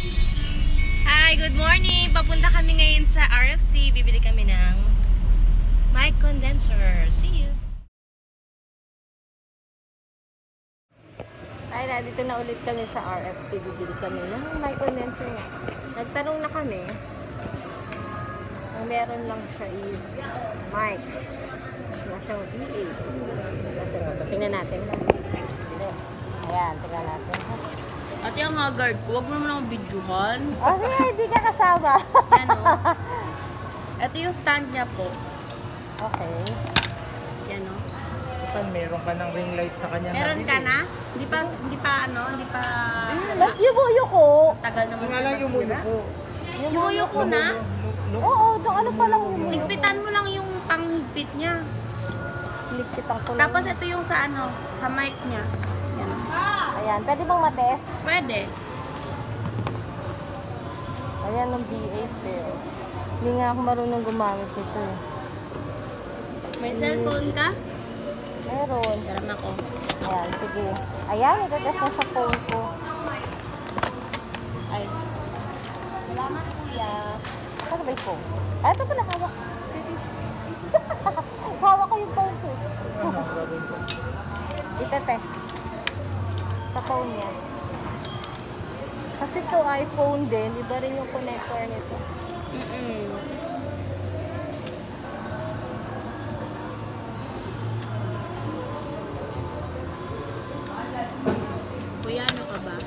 Hi, good morning! Papunta kami ngayon sa RFC. Bibili kami ng mic condenser. See you! Ay, dito na ulit kami sa RFC. Bibili kami ng mic condenser nga. Nagtanong na kami. Ang meron lang siya is mic. Wala siyang V8. Tingnan natin. Ayan, tingnan natin. Ate, ang haggard ko, huwag mo naman akong videohan. Okay, hindi ka kasama. Ano? Ito yung stand niya po. Okay. Yan o. Meron ka ng ring light sa kanya. Meron ka na? Hindi pa Ba't yubuyo ko? tagal naman Nga lang yung mulo ko. Yubuyo ko na? Oo, doon ano pa lang yung Higpitan mo lang yung panghigpit niya. Ligpitan ko lang. Tapos ito yung sa sa mic niya. Yan. Ayan, pwede bang matest? Pwede. Ayan, ng V8 eh. Hindi nga ako marunong gumamit ito eh. May cellphone ka? Meron. Meron ako. Ayan, sige. Ayan, itatest na sa phone ko. Ay. Salamat, kuya. Ano ba yung phone? Ay, ito pala, hawak. Hawak ko yung phone ko. Itatest. Sa phone niya. Kasi ito iPhone din, iba rin yung connector nito. Kuya, ano ka ba?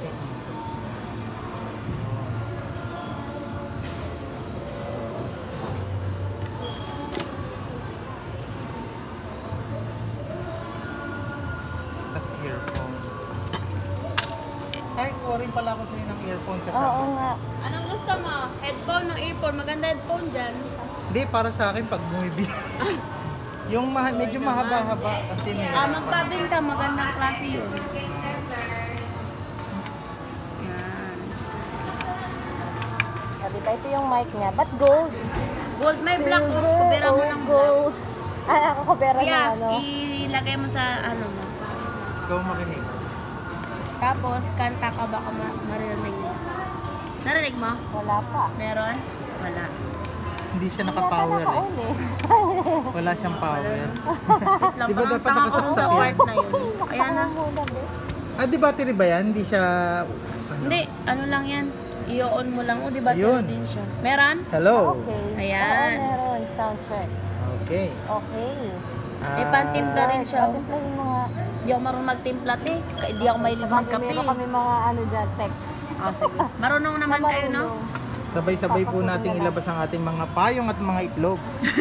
Tapos earphone. Ay, kuha rin pala ako sa'yo ng earphone kasama. Oo nga. Anong gusto mo? Headphone o earphone? Maganda headphone dyan. Hindi, para sa akin pag bumibili. Yung medyo mahaba-haba kasi nila. Magpabin ka. Magandang klase yun. Yan. Diba, ito yung mic niya. Ba't gold? Gold, may black. Silver, Kubera mo or ng black. gold. Ay, ako kubera Kuya, ng ano. ilagay mo sa mo. Ikaw makinig. Tapos, kanta ka baka marinig mo. Narinig mo? Wala pa. Meron? Wala. Hindi siya naka-power eh. Naka-on eh. Wala siyang power. Wait lang, Di ba parang dapat tanga ko dun sa nakasaksak part na yun. Ayan na. Muna, be. Ah, di battery ba yan? Hindi siya... Hindi, ano lang yan. I-on mo lang. O, di ba Ayun. din siya? Meron? Hello? Okay. Ayan. Oo, meron. Sound check. Okay. Okay. May pantimpla rin siya. Patimplahin mo nga. Hindi ako marunong magtimpla, te. Hindi ako mahilig magkape. Meron kami mga ano dyan, tech. Sige. Marunong naman kayo, no? Sabay-sabay po nating ilabas ang ating mga payong at mga itlog.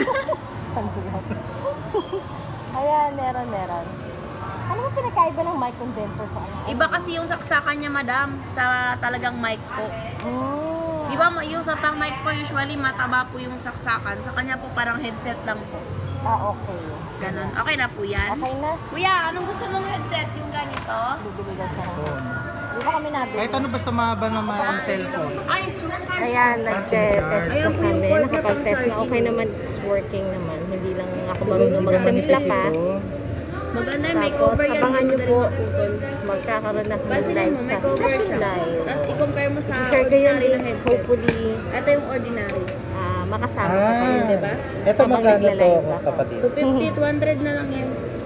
Ayan, meron. Ano ba pinakaiba ng mic condenser sa ano? Iba kasi yung saksakan niya, madam, sa talagang mic po. Di ba yung sa pang mic po, usually mataba po yung saksakan. Sa kanya po parang headset lang po. Ah, okay. Ganon. Okay na po yan? Okay na. Kuya, anong gusto mong headset? Yung ganito? Bibigan siya ng Oo. Di ba kami nabili? Kahit ano basta mahaba naman ang cellphone. Ay, Ayan, nag-test na kami. Nakapag-test na okay naman. It's working naman. Hindi lang ako marunong magtimpla pa. maganda yung may Tapos, cover yan. abangan nyo po. Maputol. Magkakaroon na kami Pansinin live mo, may sa cover siya. live. Tapos i-compare mo sa Share ko yun ordinary na din. headset. Hopefully, Ito yung ordinary. makasama ko kayo, di ba? Ito Habang magkano to, nagla-live ako. kapatid? 250, 200 na lang yan.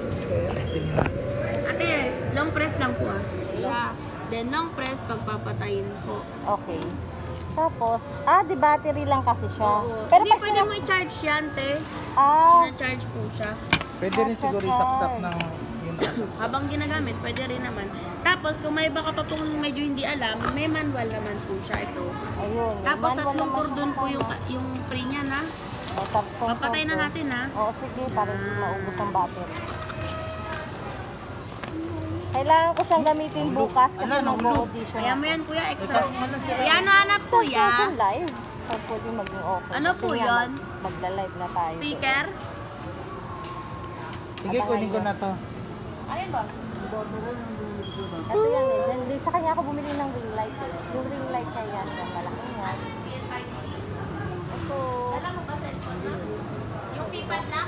Ate, long press lang po siya. Then long press, pagpapatayin po. Okay. Tapos, di battery lang kasi siya. Oo. Pero Hindi pag pwede mo i-charge yan, te. Ah, Sina-charge po siya. Pwede rin siguro isaksak ng yung Habang ginagamit, pwede rin naman. Tapos, kung may baka pa pong medyo hindi alam, may manual naman po siya ito. ayun. Tapos, Manual tatlong naman cordon siya po yung, kasama. yung free niya na. Tatlong Papatay na cordon. natin, ha? Oo, sige, para hindi maubos ang battery. Kailangan ko siyang gamitin bukas kasi mag-audition. Kaya mo yan, kuya, extra. Kuya, ano hanap, kuya? Live. Hopefully maging okay. Ano po Kasi nga, yun? Magla-live na tayo. Speaker? Sige, kunin ko na to. Ano yun, boss? Ito yan eh. Sa kanya ako bumili ng ring light eh. Yung ring light na yan, yung malaki yan. Ito. Alam mo ba, cellphone mo? Yung keypad lang?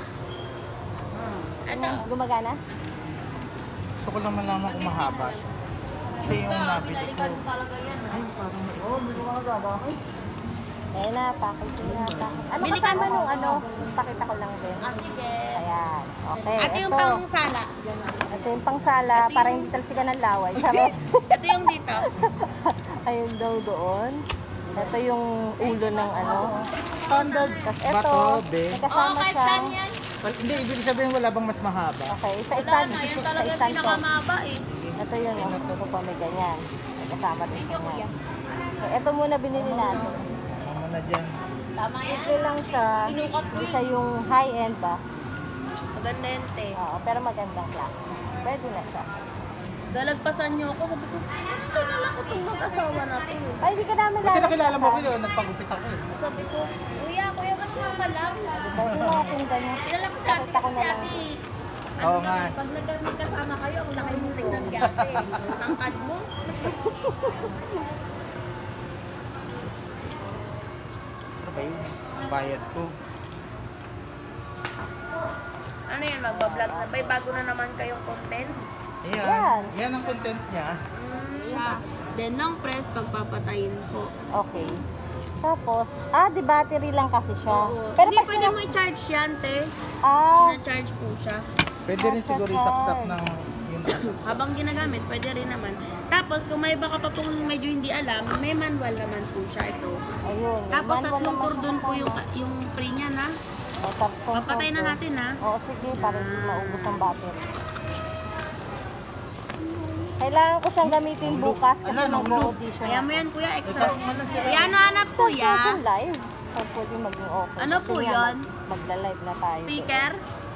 Ito. Gumagana? Gusto ko lang malaman kung mahaba siya. Kasi yung nabili ko. Binalikan mo talaga yan. Ay, parang may gumagawa. Ayan na, package na. Ano Bili ka kasama mo. nung ano? Pakita ko lang din. Ah, sige. Ayan. Okay. Ito yung ito. pang sala. Ito yung pangsala, Ito para yung- hindi talsikan ng laway. Charot. Ito yung dito. Ayun daw doon. Ito yung ulo ng ano. Standard. Tapos ito, Bato, be. may Oo, kasama kahit siya. saan yan. Hindi, ibig sabihin wala bang mas mahaba? Okay, Wala isa-isan. na, yan Isa-isan talaga yung to. pinakamaba eh. Ito yun, oh. Ito pa may ganyan. May kasama din Thank you, siya. kuya. So, ito muna binili natin. Ano na dyan? Tama yan. Ito lang siya. Sinukat ko Hindi yun. siya yung high-end ba? Maganda yan, te. Oo, pero magandang class. Pwede na siya. Dalagpasan niyo ako. Sabi ko, ito na lang ko itong mag-asawa na to. Ay, hindi ka namin Kasi nakilala mo ko yun, nagpagupit ako eh. Sabi ko, kuya, ba't mo pa lang? Pwede natin ganyan. Kilala ko si ate Pakita ko kasi na lang. ate. Oo nga. Pag nagkasama kayo, ako laki mo tingnan kay ate. Tangkad mo. Ano ba yun? Ang bayad ko. Ano yan, magbablog na. May bago na naman kayong content. Yan. Ayan. Yan ang content niya. Siya. Then, long press, pagpapatayin po. Okay. Tapos, di battery lang kasi siya. Oo. Pero Hindi pag pwede mo i-charge yan, te. Ah, Sina-charge po siya. Pwede rin siguro isaksak ng yun ano. Habang ginagamit, pwede rin naman. Tapos, kung may baka pa pong medyo hindi alam, may manual naman po siya ito. ayun. Tapos, Manual tatlong naman cordon siya po kasama. yung free niya na. O, tatlong Papatay na cordon. natin, ha? Oo, sige, para hindi maubos ang battery. Kailangan ko siyang gamitin bukas kasi Ala, nung mag-audition. Kaya mo yan, kuya, extra. Ito, man lang sila. Kuya, ano hanap, kuya? Social live. So, pwede maging okay. Ano po Kasi nga, yun? Magla-live na tayo. Speaker?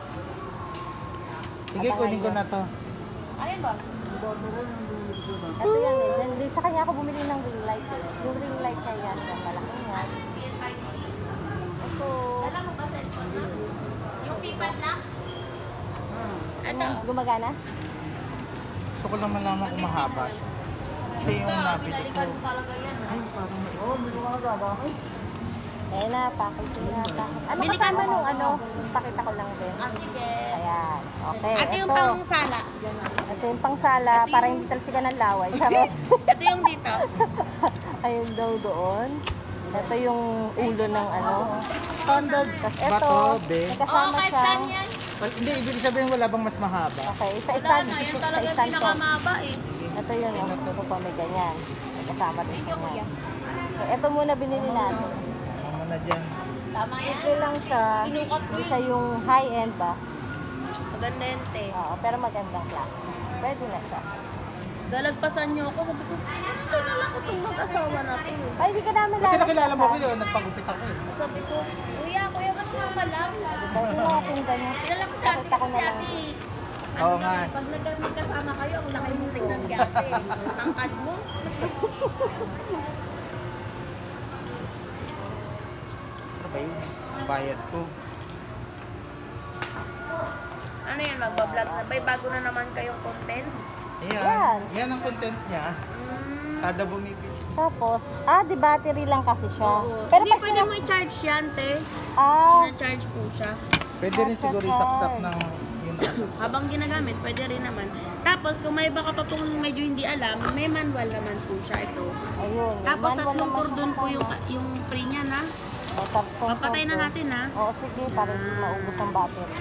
Sige, kunin ko na to. Ayun ba? Ito yan eh. Then, sa kanya ako bumili ng ring light eh. Yung ring light na yan, yung malaki yan. Ito. Alam mo ba cellphone na? Yung pipad na? Ito. Gumagana? Gusto ko lang malaman kung mahaba siya. Kasi yung nabili ko. Binalikan mo talaga yan. Ay, parang may gumagawa. Ayan na, package na. Ano Bili ka kasama mo. nung ano? Pakita ko lang din. Ah, sige. Ayan. Okay. Ito yung ito. pang sala. Ito yung pangsala, Ito para yung- hindi talsikan ng laway. Charot. Ito yung dito. Ayun daw doon. Ito yung ulo ng ano. Standard. Tapos ito, Bato, be. may Oo, kasama kahit siya. saan yan. Hindi, ibig sabihin wala bang mas mahaba? Okay, Wala isa-isan. na, yan talaga yung Isa-isan to. pinakamaba eh. Ito yun, oh. Ito pa may ganyan. May kasama din Thank siya you, kuya. yan. So, ito muna binili natin. Ano na dyan? Tama yan. Ito lang siya. Sinukat ko Hindi yun. siya yung high-end ba? Maganda yan, te. Oo, pero magandang class. Pwede na siya. Dalagpasan niyo ako. Sabi ko, ito na lang ko itong mag-asawa na to. Ay, hindi ka namin Kasi nakilala mo ko yun, nagpagupit ako eh. Sabi ko, kuya, ba't mo pa lang? Pwede natin ganyan. Kilala ko si ate Pakita ko kasi na lang. ate. Oo nga. Pag nagkasama kayo, ako laki mo tingnan kay ate. Tangkad mo. Ano ba yun? Ang bayad ko. Ano yan, magbablog na. May bago na naman kayong content. Ayan. Yan. Yan ang content niya. Kada bumibili. Tapos, di battery lang kasi siya. Oo. Pero Hindi pag pwede mo i-charge yan, te. sina- Sina-charge po siya. Pwede rin siguro isaksak ng yun ano. Habang ginagamit, pwede rin naman. Tapos, kung may baka pa pong medyo hindi alam, may manual naman po siya ito. Ayun. Tapos, manual tatlong naman cordon siya po kasama. yung free niya na. O, tatlong Papatay na cordon. natin, ha? Oo, sige, para hindi maubos ang battery.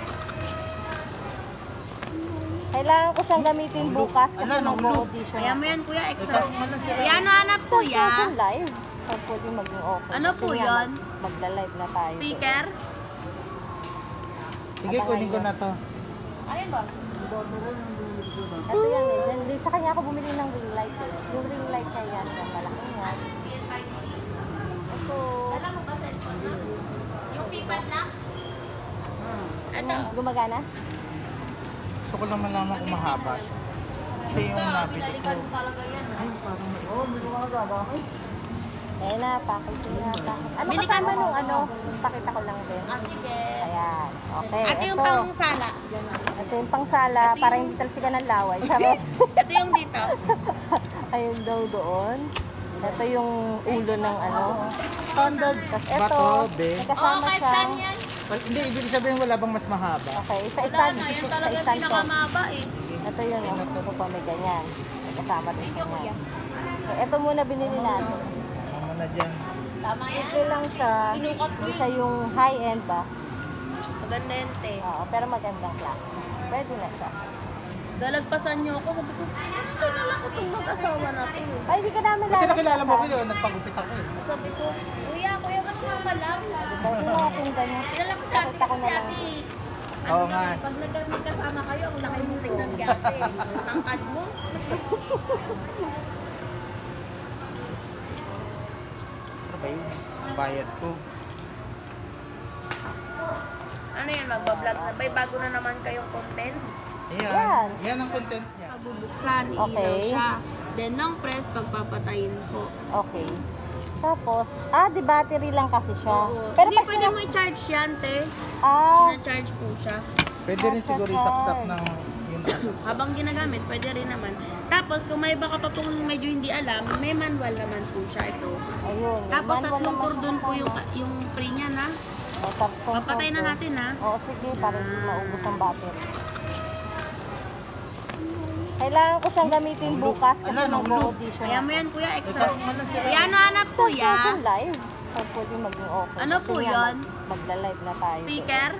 Kailangan ko siyang gamitin bukas kasi Ala, nung mag-audition. Kaya mo yan, kuya, extra. Ito, man lang sila. Kuya, ano hanap, kuya? Social live. So, pwede maging okay. Ano po Kasi nga, yun? Magla-live na tayo. Speaker? Sige, kunin ko na to. Ayun ba? Ito yan eh. Then, sa kanya ako bumili ng ring light eh. Yung ring light na yan, yung malaki yan. Ito. Alam mo ba cellphone na? Yung pipad na? Ito. Gumagana? Gusto ko lang malaman kung mahaba siya. Kasi yung nabili ko. Binalikan mo talaga yan. Ay, parang may gumagawa. Ayan na, package na. Ano Bili ka kasama mo. nung ano? Pakita ko lang din. Ah, sige. Ayan. Okay. Ito yung ito. pang sala. Ito yung pangsala, Ito para yung- hindi talsikan ng laway. Charot. Ito yung dito. Ayun daw doon. Ito yung ulo ng ano. Standard. Tapos ito, Bato, be. may Oo, kasama kahit siya. saan yan. Hindi, ibig sabihin wala bang mas mahaba? Okay, Wala isa-isan. na, yan talaga yung Isa-isan to. pinakamaba eh. Ito yun, oh. Ito pa may ganyan. May Kasama din Thank siya you, kuya. yan. So, ito muna binili natin. Mama na dyan. Tama yan. Ito lang siya. Sinukat ko Hindi yun. siya yung high-end ba? Maganda yan, te. Oo, pero magandang klase. Pwede na siya. Dalagpasan niyo ako. Sabi ko, gusto na lang ko itong mag-asawa natin. Ay, hindi ka namin Kasi nakilala mo ko yun, nagpagupit ako eh. Sabi ko, kuya, ba't nga pa lang? Pwede mo akong ganyan. Kilala ko si ate Nakita ko kasi na lang. ate. Oo nga. Pag nagkasama kayo, ang laki mong tingnan kay ate. Tangkad mo. Ano ba yun? Bayad ko. Ano yan, magbablog na. May bago na naman kayong content. Yan. Ayan. Yan ang content niya. Pagbubuksan, Okay. ilaw siya. Then, nang press, pagpapatayin po. Okay. Tapos, di battery lang kasi siya. Oo. Pero Hindi pag pwede mo i-charge yan, te. Ah, Sina-charge po siya. Pwede rin siguro isaksak ng yun. Habang ginagamit, pwede rin naman. Tapos, kung may baka pa pong medyo hindi alam, may manual naman po siya ito. ayun. Tapos, Manual tatlong naman cordon po siya. yung free niya na. Tatlong Papatay na cordon. natin, ha? Oo, sige, para hindi maubos ang battery. Kailangan ko siyang gamitin bukas kasi Ano, mag-audition. Kaya mo yan, kuya, extra. Ito, malang sila. Kuya, ano hanap, kuya? live. So, pwede maging open. Ano po Kasi nga, yun? Magla-live na tayo. Speaker?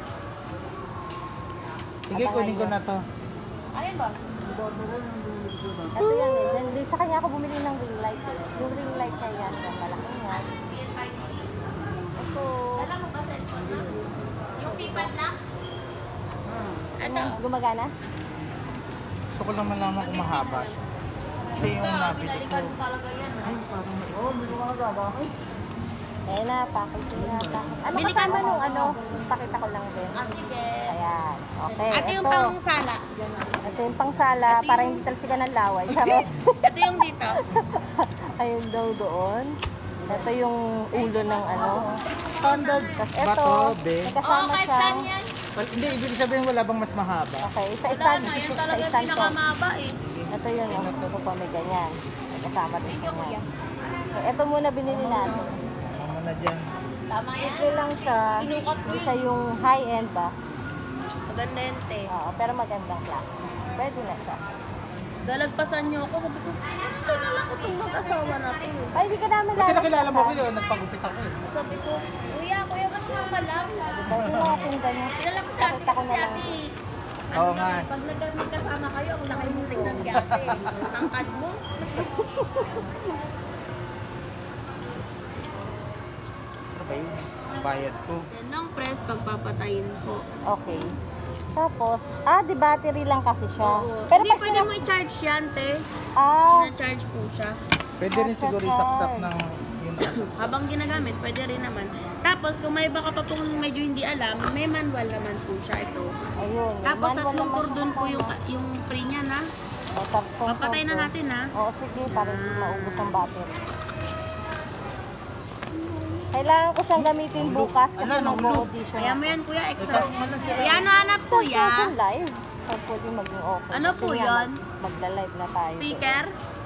Sige, kunin ko na to. Alin ba? Ito yan eh. Then, sa kanya ako bumili ng ring light eh. Yung ring light na yan, yung malaki yan. Ito. Alam mo ba, cellphone na? Yung pipad lang? Ito. Gumagana? Gusto ko lang malaman kung mahaba siya. Kasi yung nabili ko. Pinalikan mo talaga yan. Ay, parang may... Oh, may gumagaba ako. Eh na, package na. Ano Bili ka kasama mo. nung ano? Pakita ko lang din. Ah, sige. Ayan. Okay. Ate yung ito. pang sala. Ito yung pangsala Ito para yung- hindi talsikan ng laway. Charot. Ito yung dito. Ayun daw doon. Ito yung ulo ng ano. Standard. Tapos ito, Bato, be. may Oo, kasama kahit siya. saan yan. Hindi, ibig sabihin wala bang mas mahaba? Okay, sa Wala stand. na, yan Sa talaga yung stand ko. pinakamaba eh. Ito yun, oh. Ito pa may ganyan. May kasama din Thank you, siya. kuya. So, ito muna binili natin. Mama na dyan. Tama yan. Ito lang siya. Sinukat ko Hindi yun. siya yung high-end ba? Maganda yan, te. Oo, pero magandang klase. Pwede na siya. Dalagpasan niyo ako. Sabi ko, gusto na lang ko itong mag-asawa natin. Ay, hindi ka namin Kasi nakilala mo ko yun, nagpagupit ako eh. Sabi ko, kuya, ba't nga pa lang? Pwede mo akong ganyan. Kilala ko si ate Pakita ko kasi na lang. ate. Oo nga. Pag nagkasama kayo, ang laki mong tingnan kay ate. Tangkad mo. Ano ba yun? Bayad ko. Then, nang press, pagpapatayin po. Okay. Tapos, di battery lang kasi siya. Oo. Pero Hindi pag pwede mo i-charge yan, te. Ah, Sina-charge po siya. Pwede rin siguro isaksak ng yun. Habang ginagamit, pwede rin naman. Tapos, kung may baka pa pong medyo hindi alam, may manual naman po siya ito. ayun. Tapos, Manual tatlong naman cordon siya po kasama. yung free niya na. O, tatlong Papatay na cordon. natin, ha? Oo, sige, para hindi maubos ang battery. Kailangan ko siyang gamitin bukas kasi Ano, mag-audition. Kaya mo yan, kuya, extra. Ito, malang sila. Kuya, ano hanap, kuya? live. So, pwede maging open. Ano po Kasi nga, yun? Magla-live na tayo. Speaker?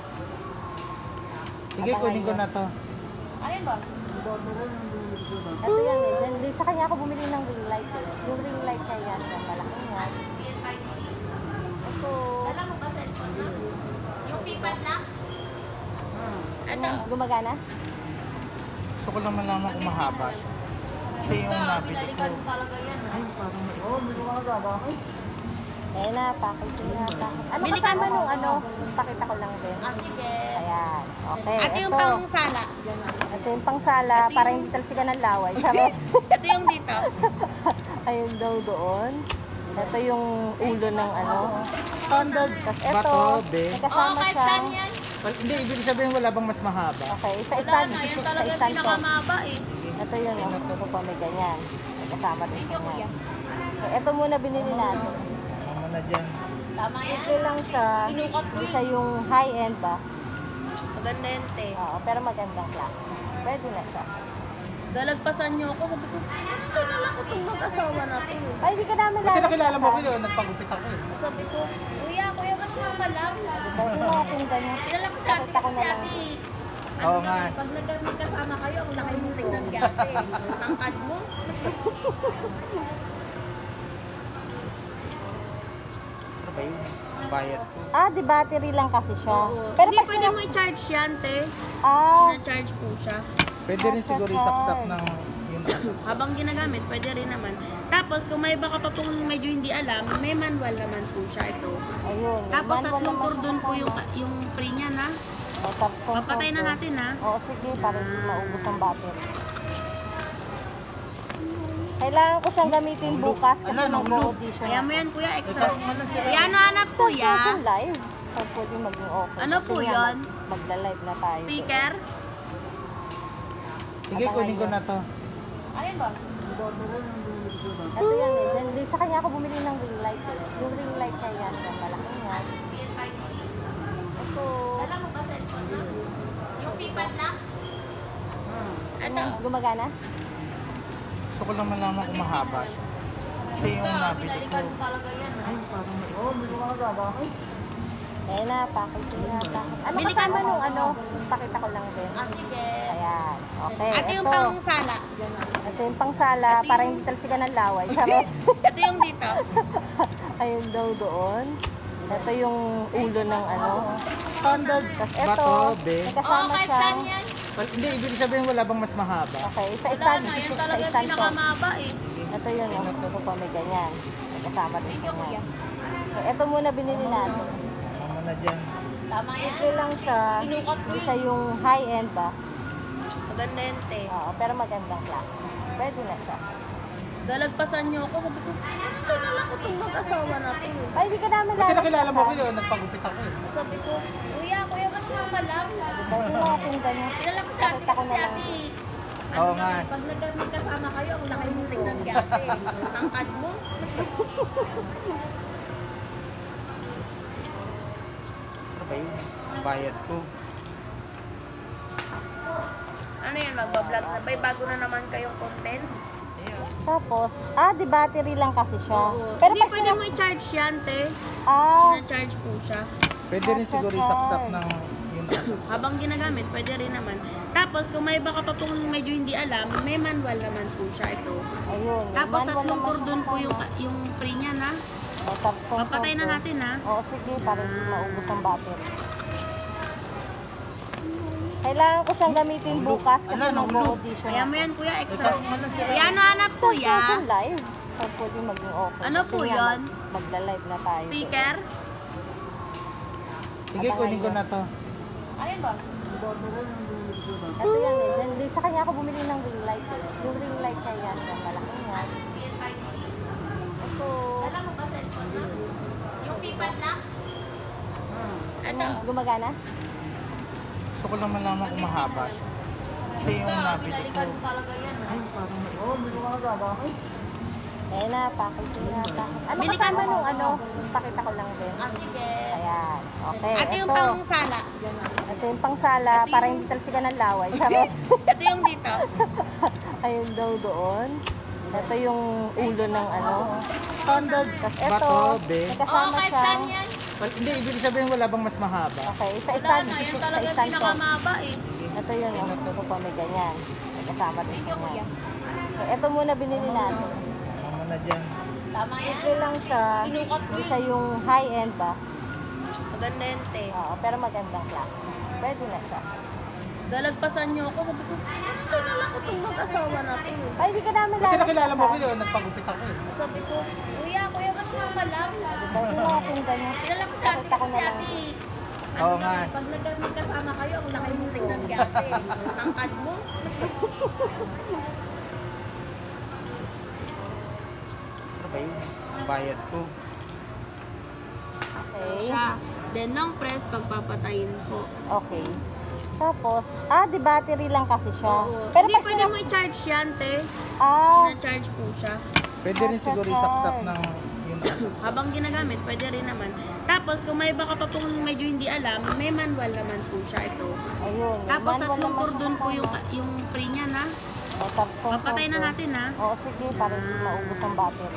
Sige, kunin ko na to. Alin ba? Ito yan eh. Then, sa kanya ako bumili ng ring light eh. Yung ring light na yan, yung malaki yan. Ito. Alam mo ba, cellphone na? Yung pipad lang? Ito. Gumagana? Gusto ko lang malaman kung mahaba siya. Kasi yung nabili ko. Pinalikan mo talaga yan. Ay, parang may... Oh, may gumagaba ako. Eh na, package na. Ano Bili ka kasama mo. nung ano? Pakita ko lang din. Ah, sige. Ayan. Okay. Ate yung ito. pang sala. Ito yung pangsala Ito para yung- hindi talsikan ng laway. Charot. Ito yung dito. Ayun daw doon. Ito yung ulo ng ano. Standard. Tapos ito, Bato, be. may Oo, kasama kahit siya. saan yan. Hindi, ibig sabihin wala bang mas mahaba? Okay, sa Wala stand. na, yan Sa talaga yung stand ko. pinakamaba eh. Ito yun, oh. Ito pa may ganyan. May kasama din Thank siya you, kuya. yan. So, ito muna binili natin. Mama na dyan. Tama yan. Ito lang siya. Sinukat ko Hindi yun. siya yung high-end ba? Maganda yan, te. Oo, pero magandang klase. Pwede na siya. Dalagpasan niyo ako. Sabi ko, gusto na lang ko itong mag-asawa natin. Ay, hindi ka namin Kasi nakilala mo ko yun, nagpagupit ako eh. Sabi ko, kuya, ba't nga pa lang? Pwede mo akong ganyan. Kilala ko si ate Pakita ko kasi na lang. ate. Oo nga. Pag nagkasama kayo, ang laki mong tingnan kay ate. Tangkad mo. Ano ba yun? bayad ko. Ah, di battery lang kasi siya. Oo. Pero Hindi, pag pwede mo i-charge yan, te. Ah, Sina-charge po siya. Pwede rin siguro isaksak ng yung Habang ginagamit, pwede rin naman. Tapos, kung may baka pa pong medyo hindi alam, may manual naman po siya ito. ayun. Tapos, Manual tatlong naman cordon po siya. yung free niya na. O, tatlong Papatay na cordon. natin, ha? Oo, sige, para hindi maubos ang battery. Kailangan ko siyang gamitin bukas kasi Ala, nahulog. mag-audition. Kaya mo yan, kuya, extra. Ito, ano sila? Kaya ano hanap, kuya? Live. So, pwede maging okay. Ano Kasi po nga, yun? Magla-live na tayo. Speaker? Sige, kunin ko na to. Alin ba? Ito yan eh. Then, sa kanya ako bumili ng ring light eh. Yung ring light kaya yan. Yung malaki yan. Ito. Alam mo ba cellphone na? Yung pipad na? Ito. Gumagana? Gusto ko lang malaman kung mahaba siya. Kasi yung nabili ko. Pinalikan mo talaga yan. Ay, parang may... Oh, hindi ko makagaba. Kaya na, package na. Ano Bili ka kasama mo. nung ano? Pakita ko lang din. Ah, sige. Ayan. Okay. Ito yung ito. pang sala. Ito yung pangsala Ito para yung- hindi talsikan ng laway. Charot. Ito yung dito. Ayun daw doon. Ito yung ulo ng ano. Standard. Tapos ito, Bato, be. may kasama kahit siyang... saan yan. Well, hindi, ibig sabihin wala bang mas mahaba? Okay, sa Wala stand. na, yan Sa talaga yung stand to. pinakamaba eh. Ito yun, oh. Ito pa may ganyan. May kasama din Thank you, kuya. ganyan. So, ito muna binili natin. Ano na dyan? Tama yan. Simple lang siya. Sinukat ko Hindi yun. siya yung high-end ba? Maganda yan, te. Oo, pero magandang class. Pwede na siya. Dalagpasan niyo ako. Sabi ko, ito na lang ko itong mag-asawa na to. Ay, hindi ka namin Kasi nakilala mo ko lalagpasan. yun, nagpagupit ako eh. Sabi ko, kuya, ba't mo pa lang? Pwede natin ganyan. Kilala ko si ate Pakita ko kasi na lang. ate. Oo nga. Pag nagkasama kayo, ang laki mong tingnan kay ate. Tangkad mo. Ano ba yun? Bayad ko. Ano yan, magbablog na ba? Bago na naman kayong content? Tapos, di battery lang kasi siya. Oo. Pero Hindi, pag pwede mo i-charge yan, te. Ah, Sina-charge po siya. Pwede rin siguro isaksak ng yung Habang ginagamit, pwede rin naman. Tapos, kung may baka pa pong medyo hindi alam, may manual naman po siya ito. ayun. Tapos, Manual tatlong naman cordon siya. po yung free niya na. O, tatlong Papatay na cordon. natin, ha? Oo, sige, para hindi maubos ang battery. Kailangan ko siyang gamitin bukas kasi Ala, nahulog. mag-audition. Kaya mo yan, kuya, extra. Ito, ano sila? Kaya ano hanap, kuya? Live. So, pwede maging okay. Ano Kasi po nga, yun? Magla-live na tayo. Speaker? Sige, kunin ko na to. Alin ba? Ito yan eh. Then, sa kanya ako bumili ng ring light eh. Yung ring light kaya yan. Yung malaki yan. Ito. Alam mo ba cellphone na? Yung pipad na? Ito. Gumagana? Gusto ko lang malaman kung mahaba siya. Kasi yung nabili ko. Pinalikan mo talaga yan. Ay, parang may... Oh, hindi ko makagaba. Kaya na, package na. Ano Bili ka kasama mo. nung ano? Pakita ko lang din. Ah, sige. Ayan. Okay. Ito yung pang sala. Ito yung pangsala Ito para yung- hindi talsikan ng laway. Charot. Ito yung dito. Ayun daw doon. Ito yung ulo ng ano. Standard. Tapos ito, Bato, be. may Oo, kasama kahit siyang... saan yan. Well, hindi, ibig sabihin wala bang mas mahaba? Okay, sa Wala stand. na, yan Sa talaga yung stand to. pinakamaba eh. Ito yun, oh. Ito pa may ganyan. May kasama din Thank you, kuya. ganyan. So, ito muna binili natin. Ano na dyan? Tama yan. Simple lang siya. Sinukat ko Hindi yun. siya yung high-end ba? Maganda yan, te. Oo, pero magandang class. Pwede na siya. Dalagpasan niyo ako. Sabi ko, ito na lang ko itong mag-asawa na to. Ay, hindi ka namin Kasi nakilala mo ko yun, nagpagupit ako eh. Sabi ko, kuya, ba't mo pa lang? Pwede natin ganyan. Kilala ko si ate Pakita ko kasi na lang. ate. Oo nga. Pag nagkasama kayo, ang laki mong tingnan kay ate. Tangkad mo. Ano ba yun? Bayad ko. Okay. Siya. Then, long press, pagpapatayin po. Okay. Tapos, di battery lang kasi siya. Oo. Pero Hindi, pag pwede mo i-charge yan, te. Ah, Sina-charge po siya. Pwede rin siguro isaksak ng yung Habang ginagamit, pwede rin naman. Tapos, kung may baka pa pong medyo hindi alam, may manual naman po siya ito. ayun. Tapos, Manual tatlong naman cordon siya. po yung free niya na. O, tatlong Papatay na cordon. natin, ha? Oo, sige, para hindi maubos ang battery.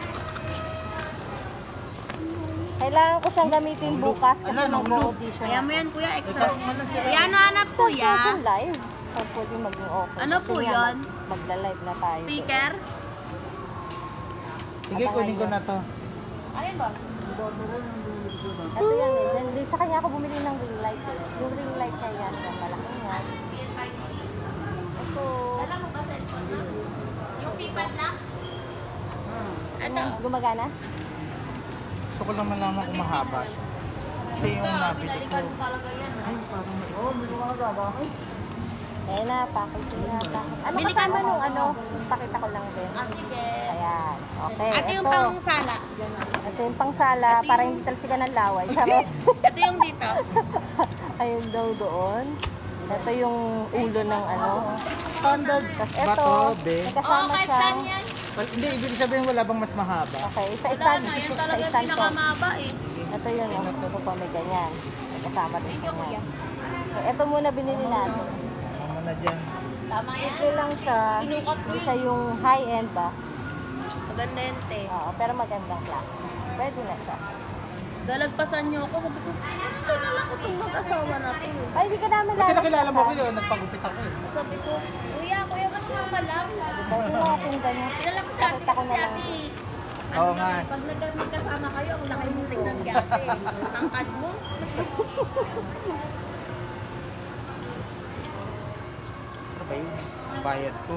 Kailangan ko siyang gamitin bukas kasi Ala, nahulog. mag-audition. Kaya mo yan, kuya, extra. Ito, ano sila? Kaya ano hanap, kuya? Live. So, pwede maging okay. Ano po Kasi nga, yun? Magla-live na tayo. Speaker? Sige, kunin ko na to. Alin ba? Ito yan eh. Sa kanya ako bumili ng ring light eh. Yung ring light na yan, yung malaki yan. Ito. Alam mo ba cellphone na? Yung pipad na? Ano? Gumagana? Gusto ko lang malaman kung mahaba siya. Kasi yung nabili ko. Pinalikan mo talaga yan. Ay, parang may mga gagawin. Eh na, package na. Ano Bili ka kasama mo. nung ano? Pakita ko lang din. Ah, sige. Ayan. Okay. Ito yung ito. pang sala. Ito yung pangsala Ito para yung- hindi talsikan ng laway. Charot. Ito yung dito. Ayun daw doon. Ito yung ulo ng ano. Standard Tapos ito, bato, be. may Oo, kasama kahit siya. saan yan. Well, hindi, ibig sabihin wala bang mas mahaba? Okay, sa Wala stand. na, yan Sa talaga yung stand ko. pinakamaba eh. Ito yun, oh. Ito pa may ganyan. May kasama din Thank siya you, kuya. yan. So, ito muna binili natin. Ano na dyan? Tama yan. Ito lang siya. Sinukat ko Hindi yun. siya yung high-end ba? Maganda yan, te. Oo, pero magandang class. Pwede na siya. Dalagpasan niyo ako. Sabi ko, ito na lang ko itong mag-asawa natin. Ay, hindi ka namin Kasi nakilala mo ko yun, nagpagupit ako eh. Sabi ko, kuya, ba't mo pa lang? Pwede na natin ganyan. Kilala ko si ate Pakita ko kasi na lang. ate. Oo nga. Pag nagkasama kayo, ang laki mong tingnan kay ate. Tangkad mo. Ano ba yun? Bayad ko.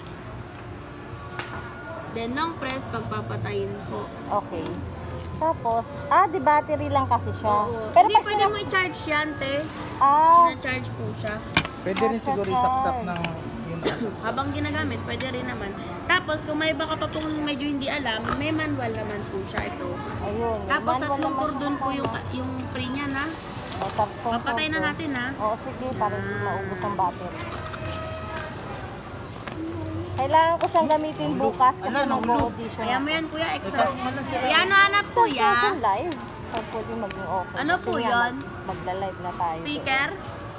Then, ng press, pagpapatayin po. Okay. Tapos, di battery lang kasi siya. Oo. Pero Hindi pag pwede mo i-charge yan, te. Ah, Sina-charge po siya. Pwede rin siguro isaksak ng yun. Habang ginagamit, pwede rin naman. Tapos, kung may baka pa pong medyo hindi alam, may manual naman po siya ito. ayun. Tapos, Manual tatlong naman cordon siya po yung, kasama. yung free niya na. Tatlong Papatay na cordon. natin, ha? Oo, sige, para hindi maubos ang battery. Kailangan ko siyang gamitin bukas kasi Ano, mag-audition. Kaya mo yan, kuya, extra. Ito, ano sila? Kuya, ano hanap, kuya? Kuya? Live. So, pwede maging open. Ano po Kasi nga, yun? Magla-live na tayo. Speaker?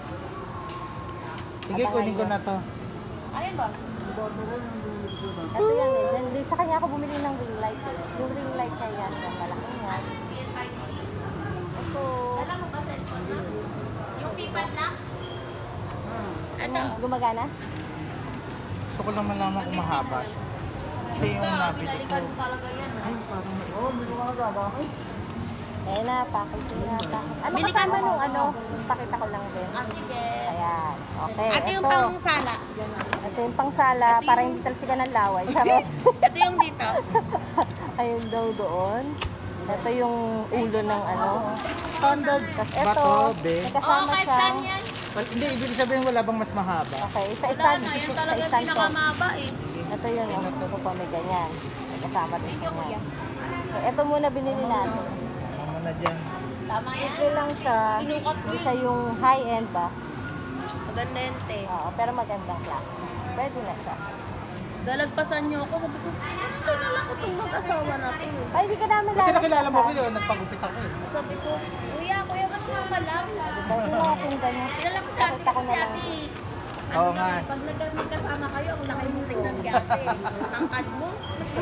Sige, kunin ko na to. Alin ba? Ito yan eh. Sa kanya ako bumili ng ring light eh. Yung ring light na yan, yung malaki yan. Ito. Alam mo ba cellphone na? Yung pipad na? Ito. Gumagana? Gusto ko lang malaman kung mahaba siya. Kasi yung nabili ko. Pinalikan mo talaga yan. Ay, parang may mga gagawin. Eh na, package na. Ano Bili ka kasama mo. nung ano? Pakita ko lang din. Ah, sige. Ayan. Okay. Ito yung pang sala. Ito yung pangsala Ito para yung- hindi talsikan ng laway. Charot. Ito yung dito. Ayun daw doon. Ito yung ulo ng ano. Standard Tapos ito, bato, be. may Oo, kasama kahit siya. saan yan. Well, hindi, ibig sabihin wala bang mas mahaba? Okay, sa Wala stand. na, yan Sa talaga yung stand ko. pinakamaba eh. Ito yun, oh. Ito pa may ganyan. May kasama din Thank siya you, kuya. yan. So, ito muna binili natin. Ano na dyan? Tama yan. Ito lang siya. Sinukat ko Hindi yun. siya yung high-end ba? Maganda yan, te. Oo, pero magandang class. Pwede na siya. Dalagpasan niyo ako. Sabi ko, ito na lang ko itong mag-asawa natin. Ay, hindi ka namin Kasi nakilala mo ko yun, nagpagupit ako eh. Sabi ko, kuya, ba't mo pa lang? Pwede natin ganyan. Kilala ko si ate Pakita ko kasi na lang. ate. Oo nga. Pag nagkasama kayo, ang laki mong tingnan kay ate. Tangkad mo.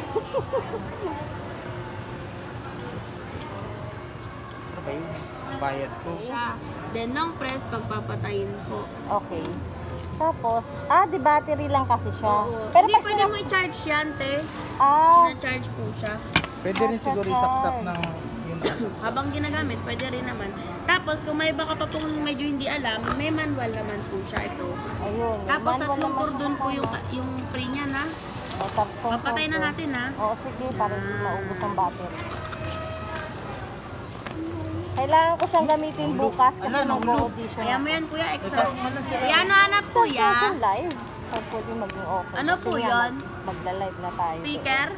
Ano ba yun? Bayad ko. Siya. Then, ng press, pagpapatayin po. Okay. Tapos, di battery lang kasi siya. Oo. Pero Hindi pag pwede mo i-charge yan, te. Ah, Sina-charge po siya. Pwede rin siguro isaksak ng yun. Habang ginagamit, pwede rin naman. Tapos, kung may baka pa pong medyo hindi alam, may manual naman po siya ito. ayun. Tapos, Manual tatlong naman cordon siya po yung, kasama. yung free niya na. Tatlong Papatay na cordon. natin, ha? Oo, sige, para hindi maubos ang battery. Kailangan ko siyang gamitin bukas kasi Ano, mag-audition. Kaya mo yan, kuya, extra. Ito, ano sila? Kuya, ano hanap, kuya? Sa live. So, pwede maging open. Ano Kasi po nga, yun? Magla-live na tayo. Speaker?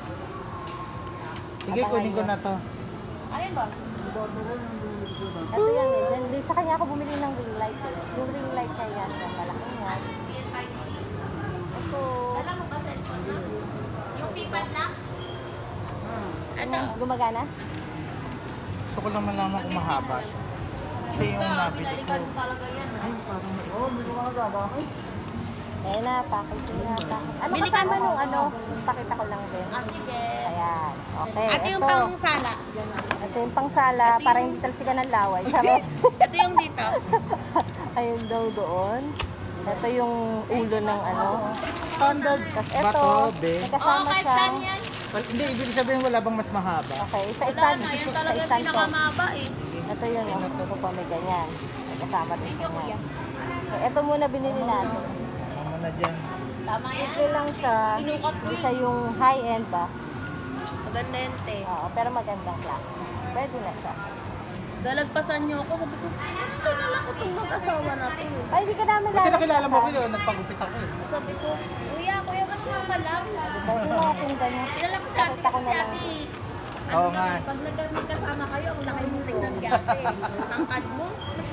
Sige, kunin ko na to. Alin ba? Ito yan eh. Sa kanya ako bumili ng ring light eh. Yung ring light na yan, yung malaki yan. Ito. Alam mo ba cellphone na? Yung pipad na? Ito. Gumagana? Gusto ko lang malaman kung mahaba siya. Kasi yung nabili ko. Pinalikan mo talaga yan. Ay, parang may mga gagawin. Eh na, package na. Ano Bili ka kasama mo. nung ano? Pakita ko lang din. Ah, sige. Ayan. Okay. Ito yung pang sala. Ito yung pangsala Ito para yung- hindi talsikan ng laway. Charot. Ito yung dito. Ayun daw doon. Ito yung ulo ng ano. Standard Tapos ito, bato, be. may Oo, kasama kahit siya. saan yan. Hindi, ibig sabihin wala bang mas mahaba? Okay, Wala isa-isan. na, yan talaga yung Isa-isan po. pinakamaba eh. Ito yun, oh. Ito po may ganyan. May kasama din Thank you, po kuya. yan. So, ito muna binili natin. Ano na dyan? Tama yan. Ito lang siya. Sinukat ko Hindi yun. siya yung high-end ba? Maganda yan, te. Oo, pero magandang klase. Pwede na siya. Dalagpasan niyo ako. Sabi ko, ito na lang ko itong mag-asawa na to. Ay, hindi ka namin Kasi nakilala mo ko yun, nagpagupit ako eh. Sabi ko, kuya, ba't mo pa lang? Pwede natin ganyan. Kilala ko si ate Pakita ko kasi na lang. ate. Oo nga. Pag nagkasama kayo, ang laki mong tingnan kay ate. Tangkad mo.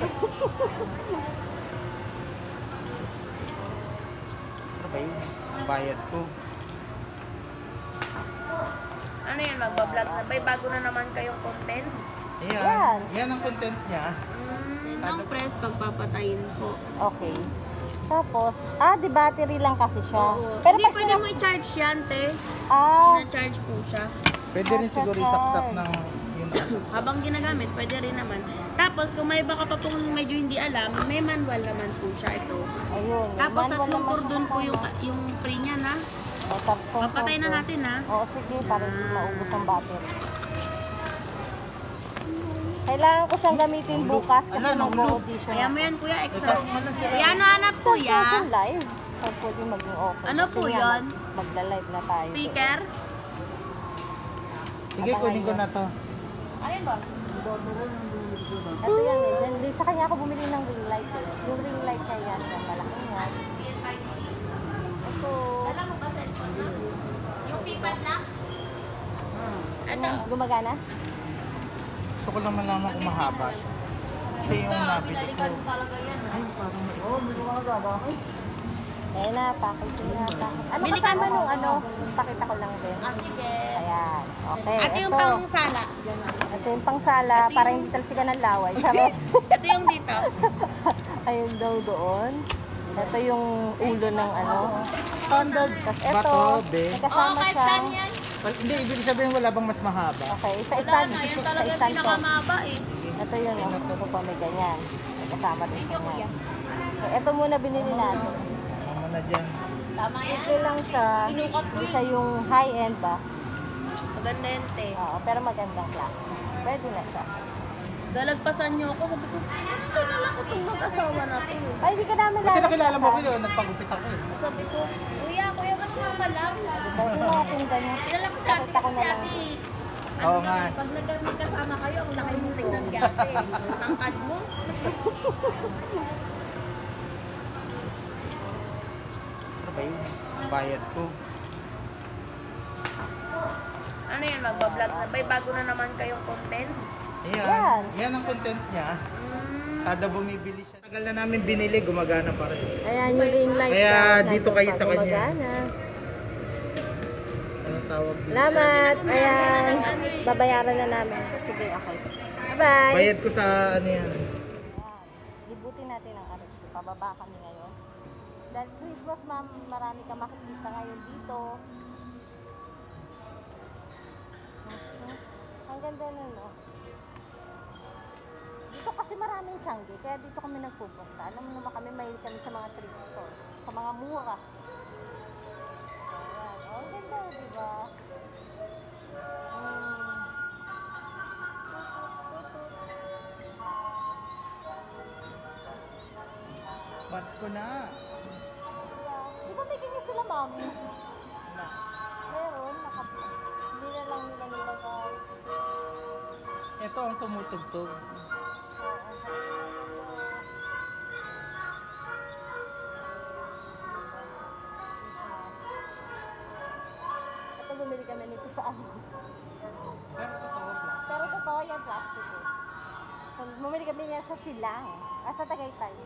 Ano ba yun? Ang bayad ko. Ano yan, magbablog na. May bago na naman kayong content. Yan. Ayan. Yan ang content niya. Ang press, pagpapatayin po. Okay. Tapos, di battery lang kasi siya. Oo. Pero Hindi pag pwede mo i-charge yan, te. Ah, Sina-charge po siya. Pwede rin siguro isaksak ng yun. Habang ginagamit, pwede rin naman. Tapos, kung may iba ka pa pong medyo hindi alam, may manual naman po siya ito. ayun. Tapos, Manual tatlong naman cordon siya po kasama. yung free niya na. O, tatlong Papatay na cordon. natin, ha? Oo, sige, para hindi maubos ang battery. Kailangan ko siyang gamitin bukas kasi Ala, nung mag-audition. Kaya mo yan, kuya, extra. Ito, malang sila. Kuya, ano hanap, kuya? Social live. So, pwede maging okay. Ano po Kasi nga, yun? Magla-live na tayo. Speaker? Sige, kunin ko na to. Ayun ba? Ito yan eh. Then, sa kanya ako bumili ng ring light eh. Yung ring light niya yan, yung malaki yan. Ito. Dala mo ba cellphone na? Yung pipad na? Ito. Gumagana? Gusto ko lang malaman kung mahaba siya. Kasi yung nabili ko. Pinalikan mo talaga yan. Ay, parang may mga Ayan na, package na. Ano Bili ka kasama mo. nung ano? Pakita ko lang din. Ah, sige. Ayan. Okay. Ate yung ito. pang sala. Ito yung pangsala para hindi talsikan ng laway. Charot. Ito yung dito. Ayun daw doon. Ito yung ulo ng ano. standard Tapos ito, bato, be. may Oo, kasama kahit siyang... saan yan. Hindi, ibig sabihin wala bang mas mahaba? Okay, Wala isa-isan. na, yan talaga yung Isa-isan po. pinakamaba eh. Ito yun, oh. Ito po may ganyan. May kasama din Thank you, siya. kuya. So, ito muna binili natin. Ano na dyan? Tama yan. Ito lang siya. Sinukat ko Hindi yun. siya yung high-end ba? Maganda yan, te. Oo, pero magandang klase. Pwede na siya. Dalagpasan niyo ako. Sabi ko, ito na lang ko itong mag-asawa na to. Ay, hindi ka namin Kasi nakilala mo ko yun, nagpagupit ako eh. Sabi ko, kuya, ba't mo pa lang? Pwede natin ganyan. Kilala ko si ate Pakita ko kasi na lang. ate. Oo nga. Pag nagkasama kayo, ang laki mong tingnan kay ate. Tangkad mo. Ano ba yun? Ang bayad ko. Ano yan, magbablog na. May bago na naman kayong content. Ayan. Yan. Yan ang content niya. Kada bumibili siya. Tagal na namin binili, gumagana pa rin. Ayan yung ring light. Kaya guys, dito nandun kayo pa, sa kanya. gumagana. Ano tawag dito? Salamat. Ayan. Babayaran na namin. Sige, okay. Bye-bye. Bayad ko sa ano yan. Ayan. Libutin natin ang RFC. Pababa kami ngayon. Dahil Christmas, ma'am, marami ka makikita ngayon dito. Ang ganda nun, no? Dito kasi maraming Changi, kaya dito kami nagpupunta. Alam mo naman kami, mahilig kami sa mga thrift store. Sa mga mura. Ayan. Oh, ang ganda, di ba? Pasko na. Di ba may ganyan sila, mami? Meron, hindi na lang nila nilagay. Ito ang tumutugtog. Ito bumili kami nito sa ano. Pero totoo ba? Pero totoo yan, plastic eh. So, bumili kami niya sa Silang. Sa Tagaytay.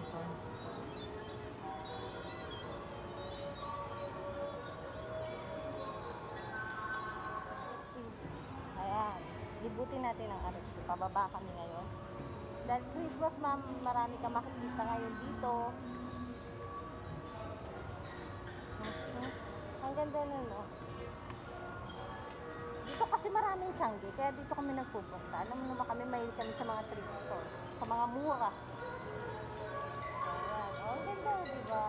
Ayan. Libutin natin ang RFC. Pababa kami ngayon. Dahil Christmas, ma'am, marami ka makikita ngayon dito. Ang ganda nun, no? Dito kasi maraming Changi, kaya dito kami nagpupunta. Alam mo naman kami, mahilig kami sa mga thrift store. Sa mga mura. Ayan. Oh, ang ganda, di ba?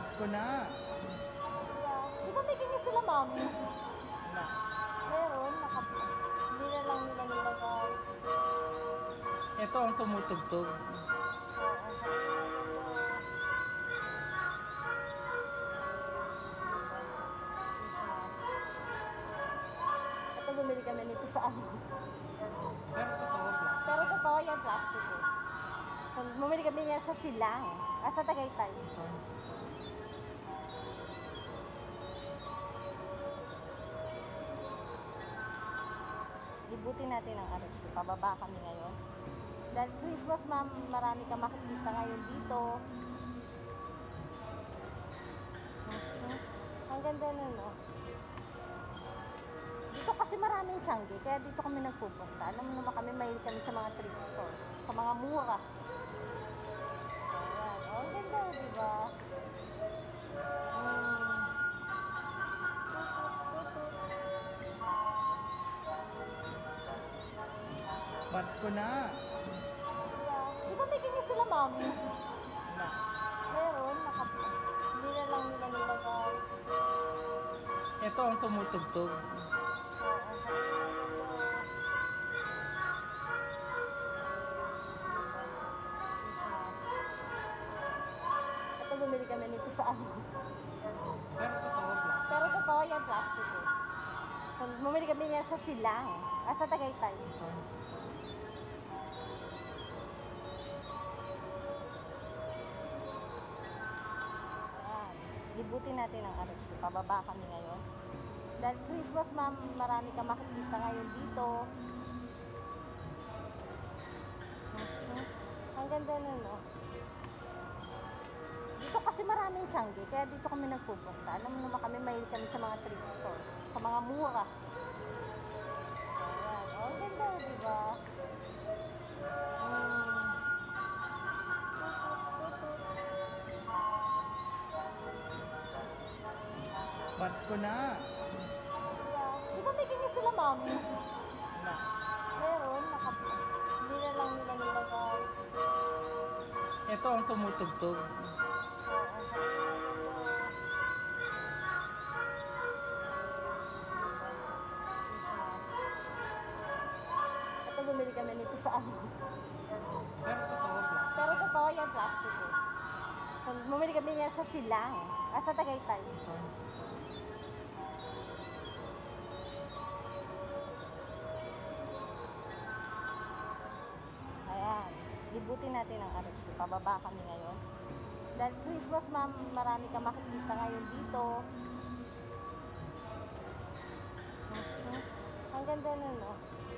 Pasko na. Di ba may ganyan sila, mami? Na. Meron, hindi na lang nila nilagay. Ito ang tumutugtog. Ito bumili kami nito sa amin. Pero totoo, plastic. Pero totoo yan, plastic eh. So, bumili kami niya sa Silang. Sa Tagaytay. Libutin natin ang RFC. Pababa kami ngayon. Dahil Christmas, ma'am, marami ka makikita ngayon dito. Ang ganda nun, no? Dito kasi maraming Tiangge, kaya dito kami nagpupunta. Alam mo naman kami, mahilig kami sa mga thrift store. Sa mga mura. Ayan. Oh, ang ganda, di ba? Pasko na. Di ba may ganyan sila, mami? Na. Meron, hindi na lang nila nilagay. Ito ang tumutugtog. Ito bumili kami nito sa amin. Pero totoo, plastic. Pero totoo yan, plastic eh. So, bumili kami niya sa Silang. Sa Tagaytay. Ayan. Libutin natin ang RFC. Pababa kami ngayon. Dahil Christmas, ma'am, marami ka makikita ngayon dito. Ang ganda nun, no? Dito kasi maraming Tiangge, kaya dito kami nagpupunta. Alam mo naman kami, mahilig kami sa mga thrift store. Sa mga mura. Ayan. Oh, ang ganda, di ba? Pasko na. Di ba may ganyan sila, mami? Na. Meron, hindi na lang nila nilagay. Ito ang tumutugtog. Ito bumili kami nito sa amin. Pero totoo, plastic. Pero totoo yan, plastic eh. So, bumili kami niya sa Silang. Sa Tagaytay. Ayan. Libutin natin ang RFC. Pababa kami ngayon. Dahil Christmas, ma'am, marami ka makikita ngayon dito. Ang ganda nun, no?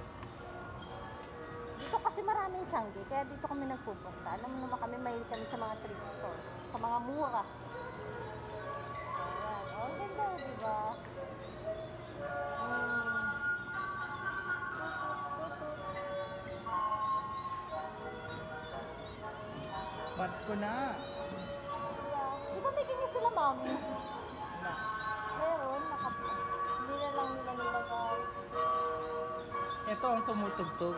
Dito kasi maraming Tiangge, kaya dito kami nagpupunta. Alam mo naman kami, mahilig kami sa mga thrift store. Sa mga mura. Ayan. Oh, ang ganda, di ba? Pasko na. Di ba may ganyan sila, mami? Na. Meron, hindi na lang nila nilagay. Ito ang tumutugtog.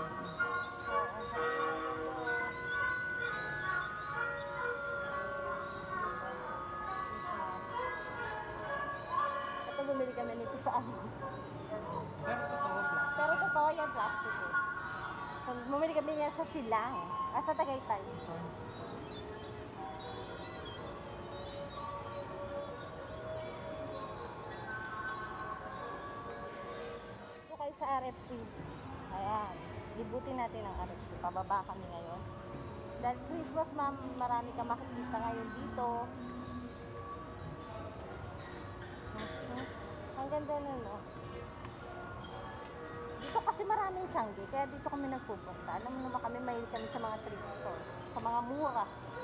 Ito bumili kami nito sa amin. Pero totoo, plastic. Pero totoo yan, plastic eh. So, bumili kami niya sa Silang. Sa Tagaytay. Ito kayo sa RFC. Ayan. Libutin natin ang RFC. Pababa kami ngayon. Dahil Christmas, ma'am, marami ka makikita ngayon dito. Ang ganda nun, no? Dito kasi maraming Tiangge, kaya dito kami nagpupunta. Alam mo naman kami, mahilig kami sa mga thrift store. Sa mga mura.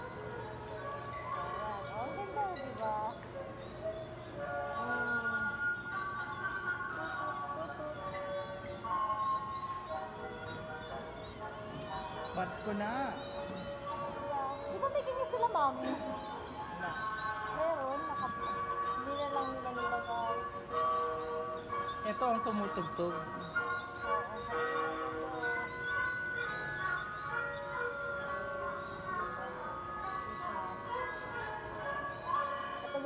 Ayan. Oh, ang ganda, di ba? Pasko na. Di ba may ganyan sila, mami? Na. Meron, hindi na lang nila nilagay. Ito ang tumutugtog. Ito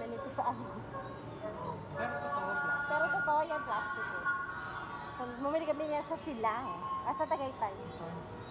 ganito sa amin. Pero totoo, plastic. Pero totoo yan, plastic eh. So, bumili kami niya sa Silang. Sa Tagaytay.